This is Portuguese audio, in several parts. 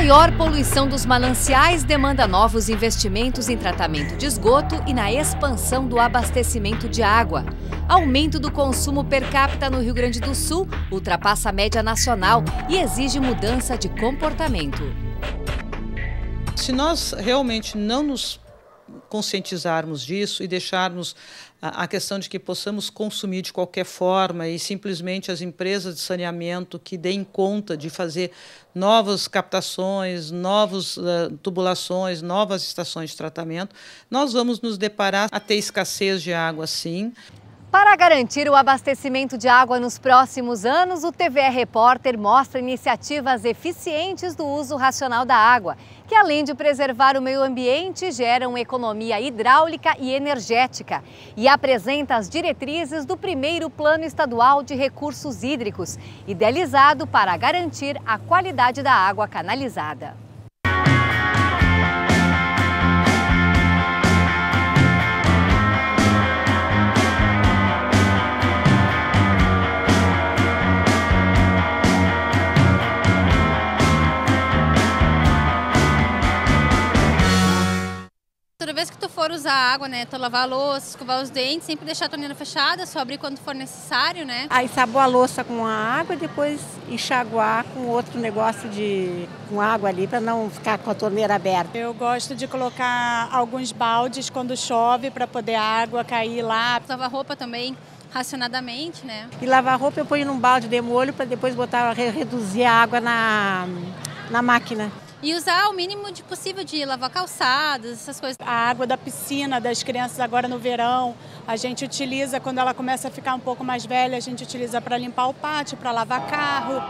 maior poluição dos mananciais demanda novos investimentos em tratamento de esgoto e na expansão do abastecimento de água. Aumento do consumo per capita no Rio Grande do Sul ultrapassa a média nacional e exige mudança de comportamento. Se nós realmente não nos conscientizarmos disso e deixarmos a questão de que possamos consumir de qualquer forma e simplesmente as empresas de saneamento que deem conta de fazer novas captações, novas tubulações, novas estações de tratamento, nós vamos nos deparar a ter escassez de água, sim. Para garantir o abastecimento de água nos próximos anos, o TVE Repórter mostra iniciativas eficientes do uso racional da água, que além de preservar o meio ambiente, geram economia hidráulica e energética, e apresenta as diretrizes do primeiro Plano Estadual de Recursos Hídricos, idealizado para garantir a qualidade da água canalizada. Toda vez que tu for usar água, né, tu lavar a louça, escovar os dentes, sempre deixar a torneira fechada, só abrir quando for necessário, né? Aí saboar a louça com a água e depois enxaguar com outro negócio com água ali para não ficar com a torneira aberta. Eu gosto de colocar alguns baldes quando chove para poder a água cair lá. Lavar roupa também racionadamente, né? E lavar roupa eu ponho num balde de molho para depois reduzir a água na máquina. E usar o mínimo possível de lavar calçadas, essas coisas. A água da piscina das crianças agora no verão, a gente utiliza, quando ela começa a ficar um pouco mais velha, a gente utiliza para limpar o pátio, para lavar carro.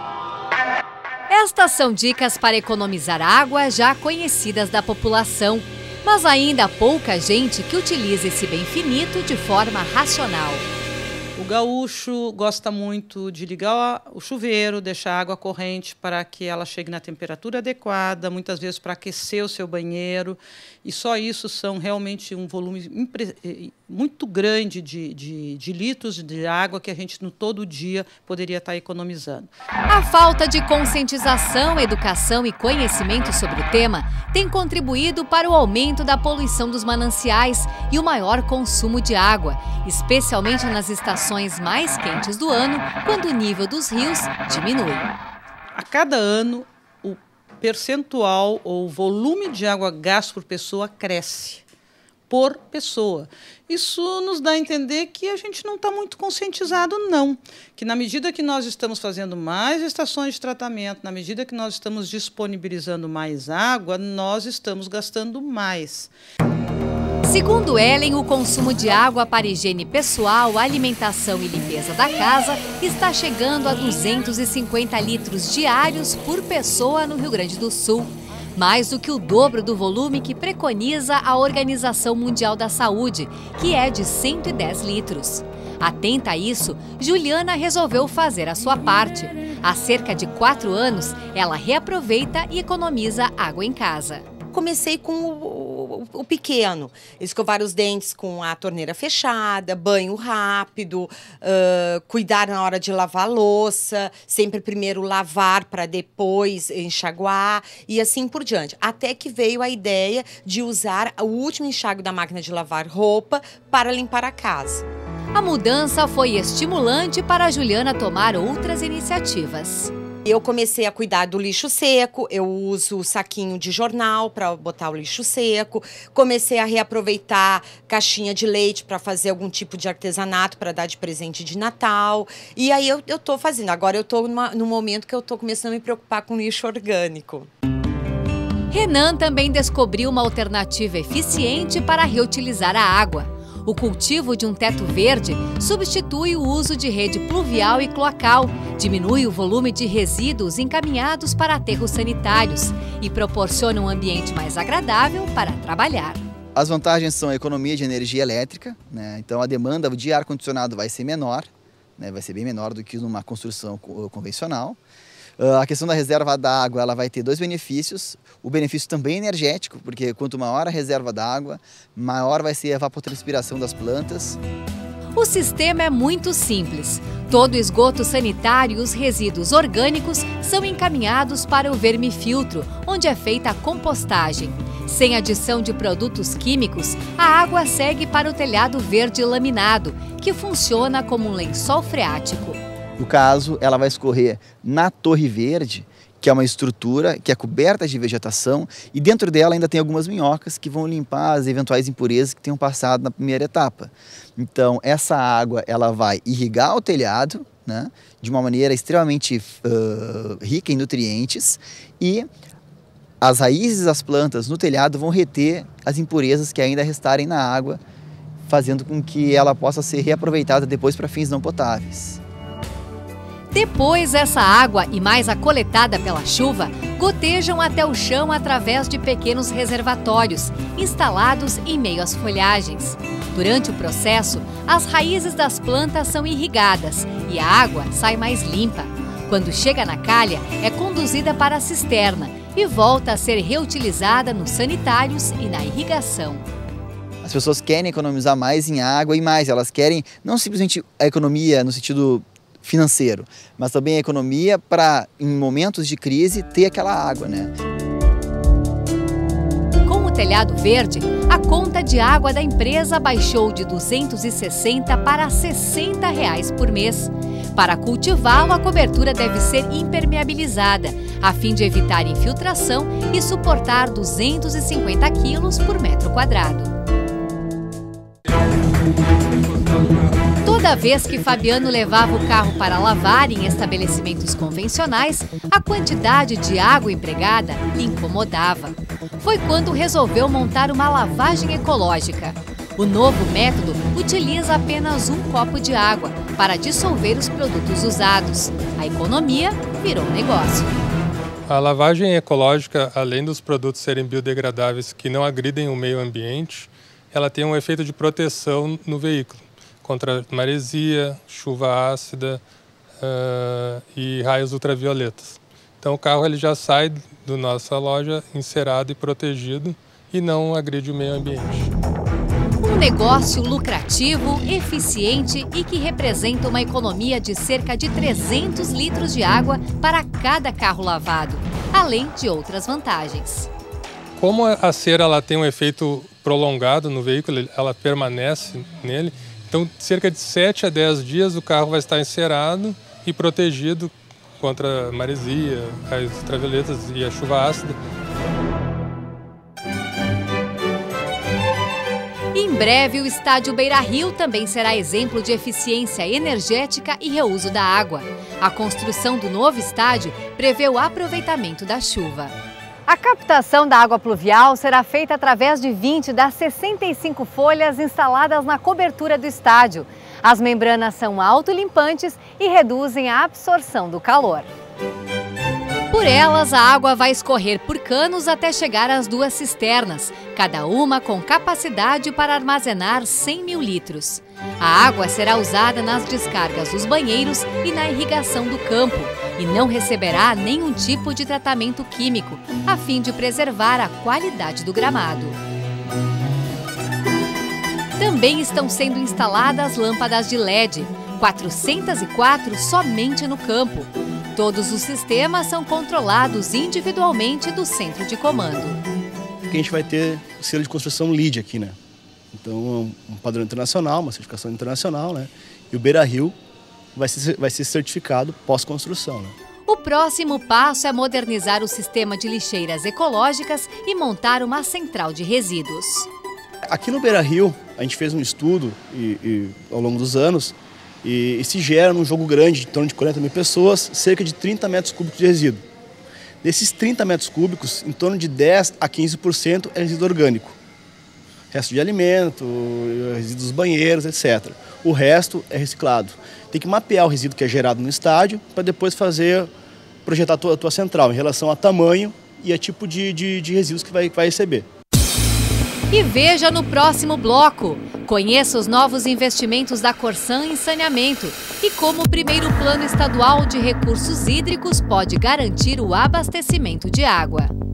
Estas são dicas para economizar água já conhecidas da população, mas ainda há pouca gente que utiliza esse bem finito de forma racional. O gaúcho gosta muito de ligar o chuveiro, deixar a água corrente para que ela chegue na temperatura adequada, muitas vezes para aquecer o seu banheiro. E só isso são realmente um volume muito grande de litros de água que a gente, no todo dia, poderia estar economizando. A falta de conscientização, educação e conhecimento sobre o tema tem contribuído para o aumento da poluição dos mananciais e o maior consumo de água, especialmente nas estações mais quentes do ano, quando o nível dos rios diminui. A cada ano, o percentual ou volume de água gasto por pessoa cresce. Por pessoa. Isso nos dá a entender que a gente não está muito conscientizado, não. Que na medida que nós estamos fazendo mais estações de tratamento, na medida que nós estamos disponibilizando mais água, nós estamos gastando mais. Segundo Ellen, o consumo de água para higiene pessoal, alimentação e limpeza da casa está chegando a 250 litros diários por pessoa no Rio Grande do Sul. Mais do que o dobro do volume que preconiza a Organização Mundial da Saúde, que é de 110 litros. Atenta a isso, Juliana resolveu fazer a sua parte. Há cerca de 4 anos, ela reaproveita e economiza água em casa. Comecei com o pequeno, escovar os dentes com a torneira fechada, banho rápido, cuidar na hora de lavar a louça, sempre primeiro lavar para depois enxaguar e assim por diante. Até que veio a ideia de usar o último enxágue da máquina de lavar roupa para limpar a casa. A mudança foi estimulante para a Juliana tomar outras iniciativas. Eu comecei a cuidar do lixo seco, eu uso o saquinho de jornal para botar o lixo seco, comecei a reaproveitar caixinha de leite para fazer algum tipo de artesanato para dar de presente de Natal. E aí eu estou fazendo, agora eu estou no momento que eu estou começando a me preocupar com lixo orgânico. Renan também descobriu uma alternativa eficiente para reutilizar a água. O cultivo de um teto verde substitui o uso de rede pluvial e cloacal, diminui o volume de resíduos encaminhados para aterros sanitários e proporciona um ambiente mais agradável para trabalhar. As vantagens são a economia de energia elétrica, né? Então a demanda de ar-condicionado vai ser menor, né? Vai ser bem menor do que numa construção convencional. A questão da reserva d'água, ela vai ter 2 benefícios. O benefício também energético, porque quanto maior a reserva d'água, maior vai ser a evapotranspiração das plantas. O sistema é muito simples. Todo o esgoto sanitário e os resíduos orgânicos são encaminhados para o vermifiltro, onde é feita a compostagem. Sem adição de produtos químicos, a água segue para o telhado verde laminado, que funciona como um lençol freático. No caso, ela vai escorrer na Torre Verde, que é uma estrutura que é coberta de vegetação e dentro dela ainda tem algumas minhocas que vão limpar as eventuais impurezas que tenham passado na primeira etapa. Então, essa água ela vai irrigar o telhado, né, de uma maneira extremamente rica em nutrientes, e as raízes das plantas no telhado vão reter as impurezas que ainda restarem na água, fazendo com que ela possa ser reaproveitada depois para fins não potáveis. Depois, essa água e mais a coletada pela chuva gotejam até o chão através de pequenos reservatórios instalados em meio às folhagens. Durante o processo, as raízes das plantas são irrigadas e a água sai mais limpa. Quando chega na calha, é conduzida para a cisterna e volta a ser reutilizada nos sanitários e na irrigação. As pessoas querem economizar mais em água e mais, elas querem não simplesmente a economia no sentido financeiro, mas também a economia para, em momentos de crise, ter aquela água, né? Com o telhado verde, a conta de água da empresa baixou de R$ 260 para R$ 60 por mês. Para cultivá-lo, a cobertura deve ser impermeabilizada, a fim de evitar infiltração e suportar 250 quilos por metro quadrado. Toda vez que Fabiano levava o carro para lavar em estabelecimentos convencionais, a quantidade de água empregada lhe incomodava. Foi quando resolveu montar uma lavagem ecológica. O novo método utiliza apenas 1 copo de água para dissolver os produtos usados. A economia virou um negócio. A lavagem ecológica, além dos produtos serem biodegradáveis que não agridem o meio ambiente, ela tem um efeito de proteção no veículo contra maresia, chuva ácida e raios ultravioletas. Então o carro ele já sai da nossa loja encerado e protegido e não agride o meio ambiente. Um negócio lucrativo, eficiente e que representa uma economia de cerca de 300 litros de água para cada carro lavado, além de outras vantagens. Como a cera ela tem um efeito prolongado no veículo, ela permanece nele, então cerca de 7 a 10 dias o carro vai estar encerado e protegido contra maresia, raios ultravioletas e a chuva ácida. Em breve, o estádio Beira-Rio também será exemplo de eficiência energética e reuso da água. A construção do novo estádio prevê o aproveitamento da chuva. A captação da água pluvial será feita através de 20 das 65 folhas instaladas na cobertura do estádio. As membranas são autolimpantes e reduzem a absorção do calor. Por elas, a água vai escorrer por canos até chegar às 2 cisternas, cada uma com capacidade para armazenar 100 mil litros. A água será usada nas descargas dos banheiros e na irrigação do campo e não receberá nenhum tipo de tratamento químico, a fim de preservar a qualidade do gramado. Também estão sendo instaladas lâmpadas de LED, 404 somente no campo. Todos os sistemas são controlados individualmente do centro de comando. A gente vai ter o selo de construção LEED aqui, né? Então, um padrão internacional, uma certificação internacional, né? E o Beira-Rio vai ser certificado pós-construção, né? O próximo passo é modernizar o sistema de lixeiras ecológicas e montar uma central de resíduos. Aqui no Beira-Rio, a gente fez um estudo ao longo dos anos e se gera num jogo grande, em torno de 40 mil pessoas, cerca de 30 metros cúbicos de resíduo. Desses 30 metros cúbicos, em torno de 10 a 15% é resíduo orgânico. Resto de alimento, resíduos dos banheiros, etc. O resto é reciclado. Tem que mapear o resíduo que é gerado no estádio para depois projetar a tua central em relação a tamanho e a tipo de resíduos que vai receber. E veja no próximo bloco. Conheça os novos investimentos da Corsan em saneamento e como o primeiro plano estadual de recursos hídricos pode garantir o abastecimento de água.